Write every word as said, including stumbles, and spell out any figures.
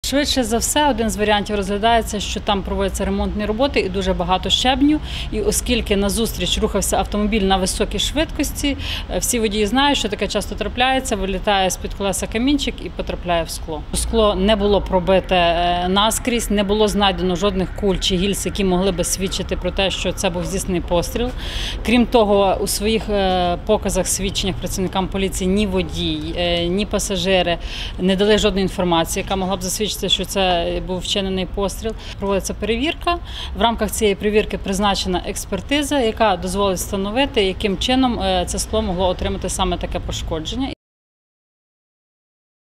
Швидше за все, один з варіантів розглядається, що там проводяться ремонтні роботи і дуже багато щебню. І оскільки назустріч рухався автомобіль на високій швидкості, всі водії знають, що таке часто трапляється, вилітає з-під колеса камінчик і потрапляє в скло. Скло не було пробите наскрізь, не було знайдено жодних куль чи гільз, які могли би свідчити про те, що це був здійснений постріл. Крім того, у своїх показах, свідченнях працівникам поліції ні водій, ні пасажири не дали жодної інформації, яка могла б засвідчити, що це був вчинений постріл. Проводиться перевірка. В рамках цієї перевірки призначена експертиза, яка дозволить встановити, яким чином це скло могло отримати саме таке пошкодження.